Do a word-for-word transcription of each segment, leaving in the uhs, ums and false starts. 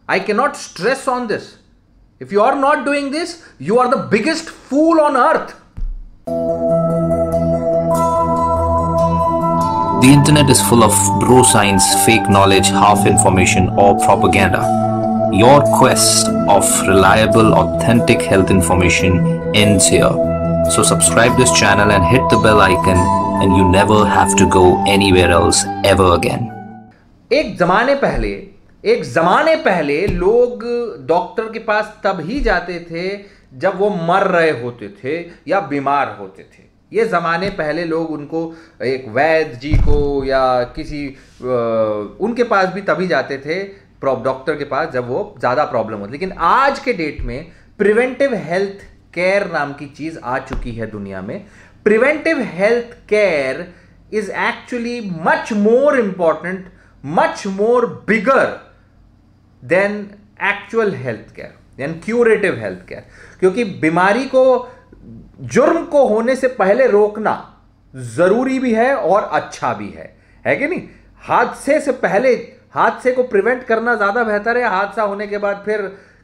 I cannot stress on this. If you are not doing this, you are the biggest fool on earth. The internet is full of bro science, fake knowledge, half information or propaganda. Your quest of reliable, authentic health information ends here. So subscribe this channel and hit the bell icon and you never have to go anywhere else ever again. एक जमाने पहले एक जमाने पहले लोग doctor के पास तब ही जाते थे जब वो मर रहे होते थे या बीमार होते थे। ये ज़माने पहले लोग उनको एक वैद्य जी को या किसी उनके पास भी तभी जाते थे डॉक्टर के पास जब वो ज़्यादा प्रॉब्लम होती। लेकिन आज के डेट में प्रिवेंटिव हेल्थ केयर नाम की चीज़ आ चुकी है दुनिया में। Preventive health care is actually much more important, much more bigger than actual health care, than curative health care. क्योंकि बीमारी को, जुर्म को होने से पहले रोकना जरूरी भी है और अच्छा भी है, है कि नहीं? हादसे से पहले हादसे को प्रिवेंट करना ज्यादा बेहतर है, हादसा होने के बाद फिर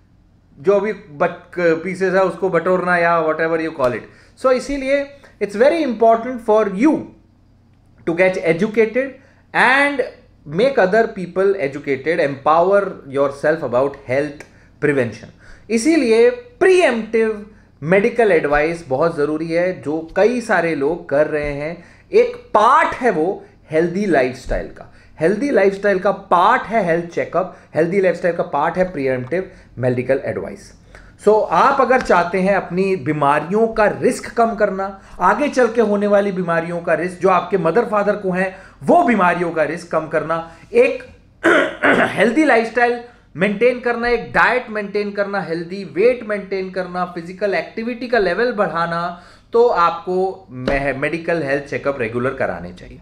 जो भी पीसेस है उसको बटोरना या whatever you call it. So इसीलिए it's very important for you to get educated and make other people educated, empower yourself about health prevention. इसीलिए preemptive medical advice बहुत ज़रूरी है, जो कई सारे लोग कर रहे हैं। एक पार्ट है वो healthy lifestyle का, healthy lifestyle का पार्ट है health checkup, healthy lifestyle का पार्ट है preemptive medical advice. So so, आप अगर चाहते हैं अपनी बीमारियों का रिस्क कम करना, आगे चल के होने वाली बीमारियों का रिस्क जो आपके मदर फादर को है वो बीमारियों का रिस्क कम करना, एक हेल्दी लाइफस्टाइल मेंटेन करना, एक डाइट मेंटेन करना, हेल्दी वेट मेंटेन करना, फिजिकल एक्टिविटी का लेवल बढ़ाना, तो आपको मेडिकल हेल्थ चेकअप रेगुलर कराने चाहिए,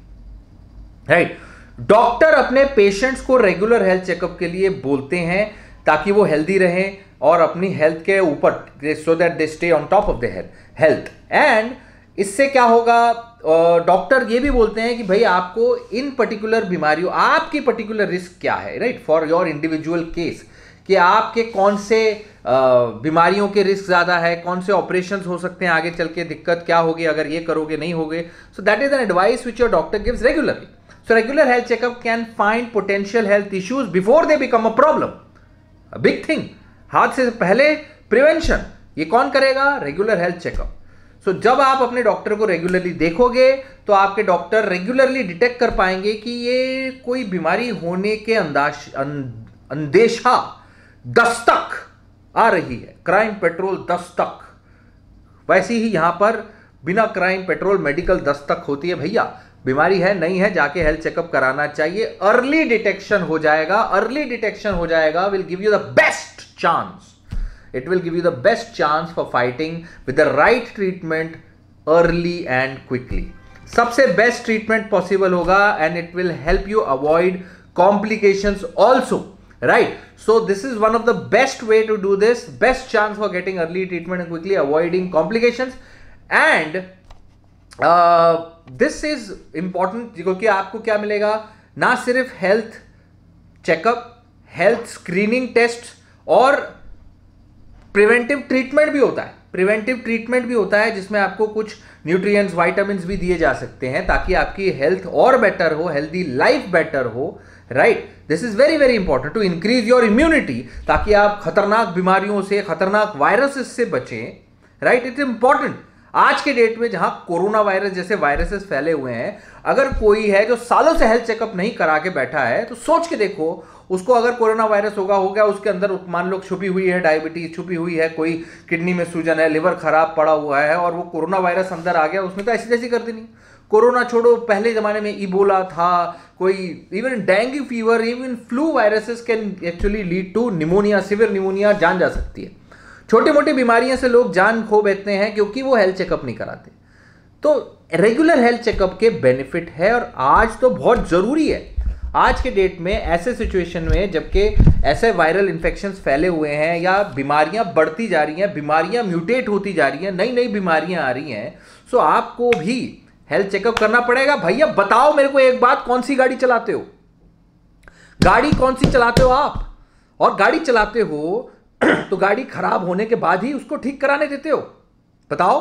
राइट? डॉक्टर अपने पेशेंट्स को रेगुलर हेल्थ चेकअप के लिए बोलते हैं ताकि वो हेल्दी रहें और अपनी हेल्थ के ऊपर, so that they stay on top of the health. And इससे क्या होगा, डॉक्टर ये भी बोलते हैं कि भाई आपको इन पर्टिकुलर बीमारियों, आपकी पर्टिकुलर रिस्क क्या है, right, for your individual case, कि आपके कौन से बीमारियों के रिस्क ज्यादा है, कौन से ऑपरेशंस हो सकते हैं आगे चल के, दिक्कत क्या होगी अगर ये करोगे नहीं होगे। So that is an advice which your doctor gives regularly. So regular health checkup can find potential health issues before they become a problem, a big thing. हादसे से पहले प्रिवेंशन, ये कौन करेगा? Regular health checkup. सो जब आप अपने doctor को रेगुलरली देखोगे तो आपके डॉक्टर रेगुलरली डिटेक्ट कर पाएंगे कि ये कोई बीमारी होने के अंदाज अंदेशा दस्तक आ रही है, क्राइम पेट्रोल दस्तक। वैसे ही यहां पर बिना क्राइम पेट्रोल मेडिकल दस्तक होती है। भैया बीमारी है नहीं है, जाके हेल्थ चेकअप कराना चाहिए। अर्ली डिटेक्शन हो जाएगा, अर्ली डिटेक्शन हो जाएगा will give you the best chance. It will give you the best chance for fighting with the right treatment early and quickly. सबसे best treatment possible होगा and it will help you avoid complications also, right? So this is one of the best way to do this, best chance for getting early treatment and quickly avoiding complications. And uh, this is important क्योंकि आपको क्या मिलेगा, ना सिर्फ health checkup, health screening test और preventive treatment भी होता है। प्रिवेंटिव ट्रीटमेंट भी होता है जिसमें आपको कुछ न्यूट्रिएंट्स, विटामिन्स भी दिए जा सकते हैं ताकि आपकी हेल्थ और बेटर हो, हेल्दी लाइफ बेटर हो, right? This is very very important to increase your immunity, ताकि आप खतरनाक बीमारियों से, खतरनाक वायरसेस से बचें, राइट? It's important. आज के डेट में जहां कोरोना वायरस जैसे वायरसेस फैले हुए हैं, अगर कोई है जो सालों से हेल्थ चेकअप नहीं करा के बैठा है तो सोच के देखो, उसको अगर कोरोना वायरस होगा हो गया, उसके अंदर मान लो छुपी हुई है डायबिटीज, छुपी हुई है कोई किडनी में सूजन है, लिवर खराब पड़ा हुआ है और वो कोरोना वायरस अंदर आ गया, उसने तो ऐसी जैसी कर दी नहीं। कोरोना छोड़ो, पहले जमाने में इबोला था, कोई even dengue fever, even flu viruses can actually lead to pneumonia, severe pneumonia, जान जा सकती है। छोटी मोटी बीमारियों से लोग जान खो बैठते हैं क्योंकि वो हेल्थ चेकअप नहीं कराते। तो रेगुलर हेल्थ चेकअप के बेनिफिट है और आज तो बहुत जरूरी है। आज के डेट में ऐसे सिचुएशन में जबकि ऐसे वायरल इन्फेक्शंस फैले हुए हैं या बीमारियां बढ़ती जा रही हैं, बीमारियां म्यूटेट होती जा रही हैं, नई नई बीमारियां आ रही हैं, सो आपको भी हेल्थ चेकअप करना पड़ेगा। भैया बताओ मेरे को एक बात, कौन सी गाड़ी चलाते हो? गाड़ी कौन सी चलाते हो आप? और गाड़ी चलाते हो तो गाड़ी खराब होने के बाद ही उसको ठीक कराने देते हो? बताओ।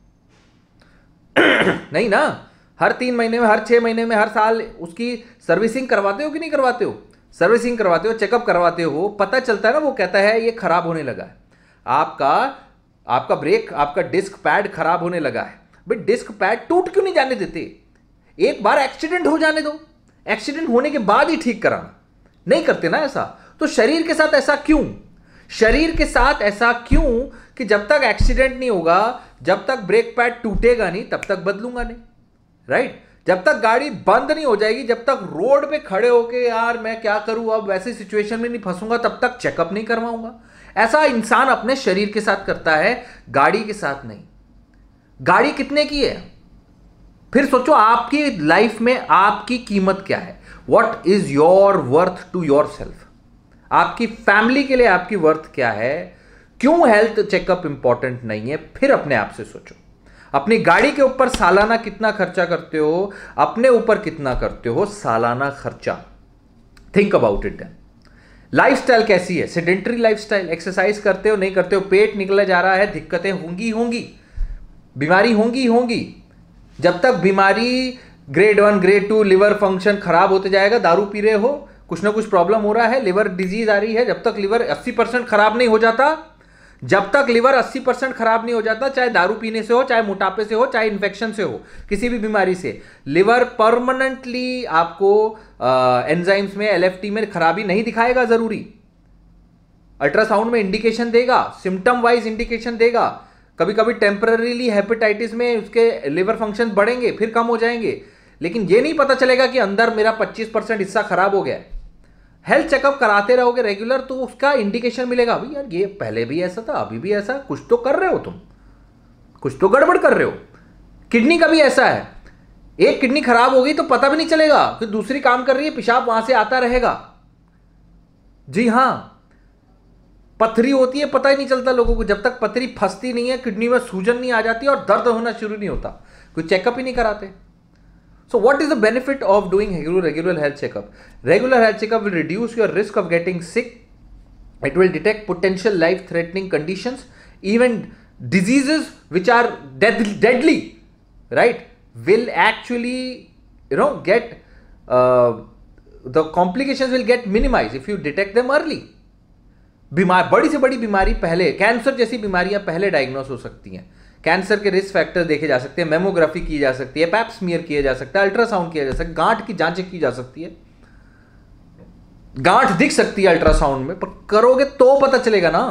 नहीं ना, हर तीन महीने में, हर छह महीने में, हर साल उसकी सर्विसिंग करवाते हो कि नहीं करवाते हो? सर्विसिंग करवाते हो, चेकअप करवाते हो, पता चलता है ना, वो कहता है ये खराब होने लगा है, आपका आपका ब्रेक, आपका डिस्क पैड खराब होने लगा है। भाई डिस्क पैड टूट क्यों नहीं जाने देते? एक बार एक्सीडेंट हो जाने दो, एक्सीडेंट होने के बाद ही ठीक कराना। नहीं करते ना ऐसा। तो शरीर के साथ ऐसा क्यों? शरीर के साथ ऐसा क्यों कि जब तक एक्सीडेंट नहीं होगा, जब तक ब्रेक पैड टूटेगा नहीं, तब तक बदलूंगा नहीं, राइट? जब तक गाड़ी बंद नहीं हो जाएगी, जब तक रोड पे खड़े होके यार मैं क्या करूं अब, वैसी सिचुएशन में नहीं फंसूंगा, तब तक चेकअप नहीं करवाऊंगा। ऐसा इंसान अपने शरीर के साथ करता है, गाड़ी के साथ नहीं। गाड़ी कितने की है? फिर सोचो आपकी लाइफ में आपकी कीमत क्या है? What is your worth to yourself? आपकी फैमिली के लिए आपकी वर्थ क्या है? क्यों हेल्थ चेकअप इंपॉर्टेंट नहीं है? फिर अपने आप से सोचो। अपनी गाड़ी के ऊपर सालाना कितना खर्चा करते हो? अपने ऊपर कितना करते हो सालाना खर्चा? Think about it. लाइफस्टाइल कैसी है? Sedentary lifestyle. एक्सरसाइज करते हो, नहीं करते हो, पेट निकला जा रहा है, दिक्कतें होंगी होंगी, बीमारी होंगी होंगी। जब तक बीमारी grade one grade two liver function खराब होते जाएगा, दारू पी रहे हो, कुछ ना कुछ प्रॉब्लम हो रहा है, लिवर डिजीज आ रही है, जब तक लिवर अस्सी परसेंट खराब नहीं हो जाता, जब तक लिवर अस्सी परसेंट खराब नहीं हो जाता, चाहे दारू पीने से हो, चाहे मोटापे से हो, चाहे इन्फेक्शन से हो, किसी भी बीमारी से, लिवर परमानेंटली आपको एंजाइम्स में, एलएफटी में खराबी नहीं दिखाएगा। जरूरी अल्ट्रासाउंड में इंडिकेशन देगा, सिम्टम वाइज इंडिकेशन देगा। कभी कभी टेम्पररीली हेपेटाइटिस में उसके लिवर फंक्शन बढ़ेंगे, फिर कम हो जाएंगे, लेकिन ये नहीं पता चलेगा कि अंदर मेरा पच्चीस परसेंट हिस्सा खराब हो गया है। हेल्थ चेकअप कराते रहोगे रेगुलर, तो उसका इंडिकेशन मिलेगा, भाई यार ये पहले भी ऐसा था, अभी भी ऐसा, कुछ तो कर रहे हो तुम, कुछ तो गड़बड़ कर रहे हो। किडनी का भी ऐसा है, एक किडनी खराब हो गई तो पता भी नहीं चलेगा कि दूसरी काम कर रही है, पेशाब वहां से आता रहेगा। जी हां, पथरी होती है, पता ही नहीं चलता लोगों को, जब तक पथरी फंसती नहीं है, किडनी में सूजन नहीं आ जाती और दर्द होना शुरू नहीं होता, कोई चेकअप ही नहीं कराते। So what is the benefit of doing regular health checkup? Regular health checkup will reduce your risk of getting sick. It will detect potential life-threatening conditions, even diseases which are dead, deadly, right? Will actually, you know, get uh, the complications will get minimized if you detect them early. बीमार, बड़ी से बड़ी बीमारी पहले, cancer जैसी बीमारियां पहले diagnose हो सकती हैं। कैंसर के रिस्क फैक्टर देखे जा सकते हैं, मेमोग्राफी की जा सकती है, पैप स्मीयर किया जा सकता है, अल्ट्रासाउंड किया जा सकता है, गांठ की जांचें की जा सकती है। गांठ दिख सकती है अल्ट्रासाउंड में, पर करोगे तो पता चलेगा ना।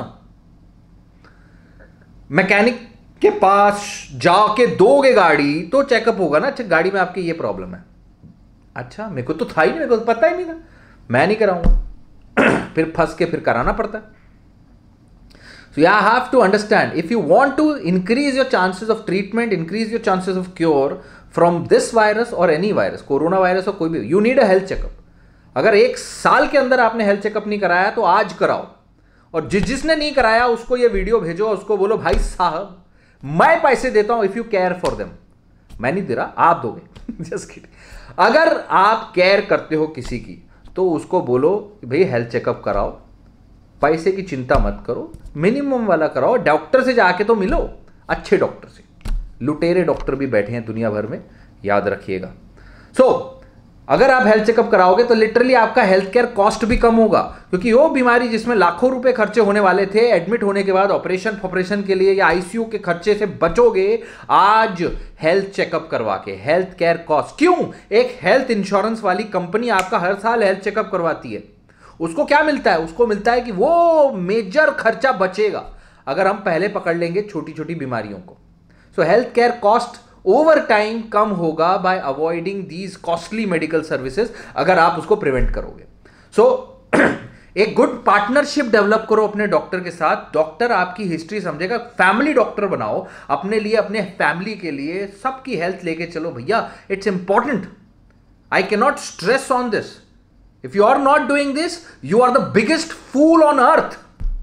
मैकेनिक के पास जाके दोगे गाड़ी तो चेकअप होगा ना, अच्छा गाड़ी में आपकी ये प्रॉब्लम है, अच्छा मेरे को तो था ही नहीं, मेरे को तो पता ही नहीं था, मैं नहीं कराऊंगा। फिर फंस के फिर कराना पड़ता है। So you have to understand, if you want to increase your chances of treatment, increase your chances of cure from this virus or any virus, corona virus और कोई भी, you need a health checkup. अगर एक साल के अंदर आपने health checkup नहीं कराया तो आज कराओ, और जिस जिसने नहीं कराया उसको ये वीडियो भेजो, उसको बोलो भाई साहब मैं पैसे देता हूं if you care for them. मैं नहीं दे रहा, आप दोगे। Just kidding. अगर आप केयर करते हो किसी की तो उसको बोलो कि भाई हेल्थ चेकअप कराओ, पैसे की चिंता मत करो, मिनिमम वाला कराओ, डॉक्टर से जाके तो मिलो, अच्छे डॉक्टर से। लुटेरे डॉक्टर भी बैठे हैं दुनिया भर में, याद रखिएगा। सो so, अगर आप हेल्थ चेकअप कराओगे तो लिटरली आपका हेल्थ केयर कॉस्ट भी कम होगा, क्योंकि वो बीमारी जिसमें लाखों रुपए खर्चे होने वाले थे एडमिट होने के बाद ऑपरेशन ऑपरेशन के लिए या आईसीयू के खर्चे से बचोगे आज हेल्थ चेकअप करवा के। हेल्थ केयर कॉस्ट क्यों? एक हेल्थ इंश्योरेंस वाली कंपनी आपका हर साल हेल्थ चेकअप करवाती है, उसको क्या मिलता है? उसको मिलता है कि वो मेजर खर्चा बचेगा अगर हम पहले पकड़ लेंगे छोटी छोटी बीमारियों को। So health care cost over time कम होगा by avoiding these costly medical services, अगर आप उसको प्रिवेंट करोगे। सो so, एक गुड पार्टनरशिप डेवलप करो अपने डॉक्टर के साथ। डॉक्टर आपकी हिस्ट्री समझेगा, फैमिली डॉक्टर बनाओ अपने लिए, अपने फैमिली के लिए, सबकी हेल्थ लेके चलो भैया। It's important, I can not stress on this. If you are not doing this, you are the biggest fool on earth.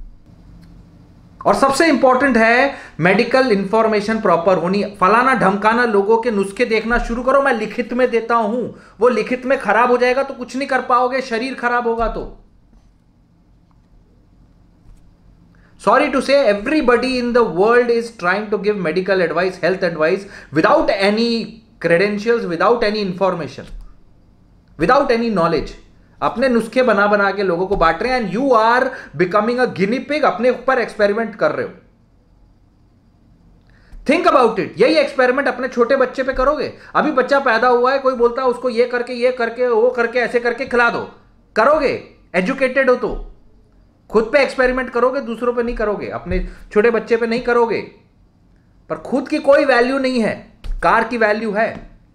और सबसे इंपॉर्टेंट है मेडिकल इंफॉर्मेशन प्रॉपर होनी। फलाना ढमकाना लोगों के नुस्खे देखना शुरू करो, मैं लिखित में देता हूं, वो लिखित में खराब हो जाएगा तो कुछ नहीं कर पाओगे, शरीर खराब होगा तो। Sorry to say, everybody in the world is trying to give medical advice, health advice without any credentials, without any information, without any knowledge. अपने नुस्खे बना बना के लोगों को बांट रहे हैं, and you are becoming a guinea pig, अपने ऊपर एक्सपेरिमेंट कर रहे हो. Think about it. यही एक्सपेरिमेंट अपने छोटे बच्चे पे करोगे. अभी बच्चा पैदा हुआ है, कोई बोलता है उसको ये करके ये करके वो करके ऐसे करके खिला दो, करोगे? एजुकेटेड हो तो खुद पे एक्सपेरिमेंट करोगे, दूसरों पे नहीं करोगे, अपने छोटे बच्चे पे नहीं करोगे. पर खुद की कोई वैल्यू नहीं है, कार की वैल्यू है.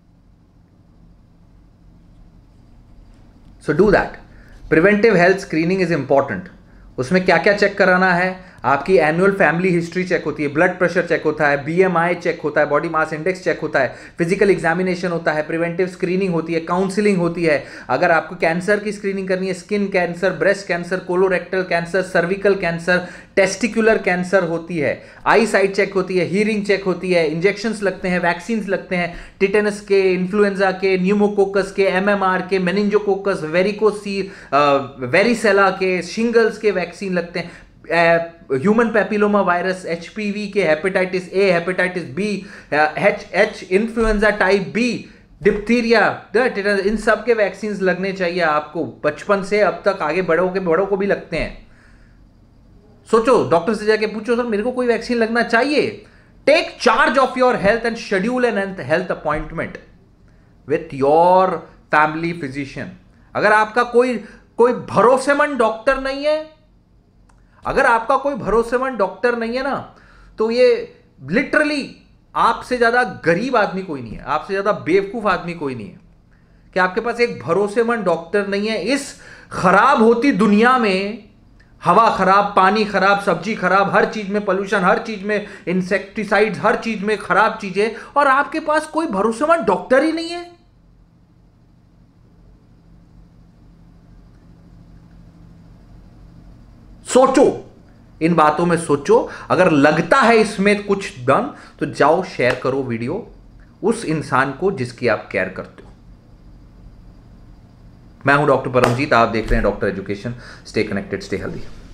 So do that. Preventive health screening is important. उसमें क्या क्या चेक कराना है? आपकी एनुअल फैमिली हिस्ट्री चेक होती है, ब्लड प्रेशर चेक होता है, बीएमआई चेक होता है, बॉडी मास इंडेक्स चेक होता है, फिजिकल एग्जामिनेशन होता है, प्रिवेंटिव स्क्रीनिंग होती है, काउंसलिंग होती है. अगर आपको कैंसर की स्क्रीनिंग करनी है, skin cancer, breast cancer, colorectal cancer, cervical cancer, testicular cancer होती है, आई साइट चेक होती है, हीयरिंग चेक होती है, इंजेक्शंस लगते हैं, वैक्सीन्स लगते हैं, टिटेनस के, इन्फ्लुएंजा के, न्यूमोकोकस के, एमएमआर के, मेनिंजोकोकस, वेरिकोसील, वेरिसेला के, शिंगल्स के वैक्सीन लगते हैं, ह्यूमन पैपिलोमा वायरस, एचपीवी के, hepatitis A, hepatitis B, H H influenza type B, diphtheria, इन सब के वैक्सीन लगने चाहिए आपको. बचपन से अब तक आगे बड़ों के बड़ों को भी लगते हैं. सोचो, डॉक्टर से जाके पूछो, सर मेरे को कोई वैक्सीन लगना चाहिए. Take charge of your health and schedule an health appointment with your family physician. अगर आपका कोई कोई भरोसेमंद डॉक्टर नहीं है, अगर आपका कोई भरोसेमंद डॉक्टर नहीं है ना, तो ये लिटरली आपसे ज्यादा गरीब आदमी कोई नहीं है, आपसे ज्यादा बेवकूफ आदमी कोई नहीं है कि आपके पास एक भरोसेमंद डॉक्टर नहीं है. इस खराब होती दुनिया में, हवा खराब, पानी खराब, सब्जी खराब, हर चीज में पोल्यूशन, हर चीज में इंसेक्टिसाइड्स, हर चीज में खराब चीजें, और आपके पास कोई भरोसेमंद डॉक्टर ही नहीं है. सोचो, इन बातों में सोचो. अगर लगता है इसमें कुछ दम, तो जाओ शेयर करो वीडियो उस इंसान को जिसकी आप केयर करते हो. मैं हूं डॉक्टर परमजीत, आप देख रहे हैं doctor education. Stay connected, stay healthy.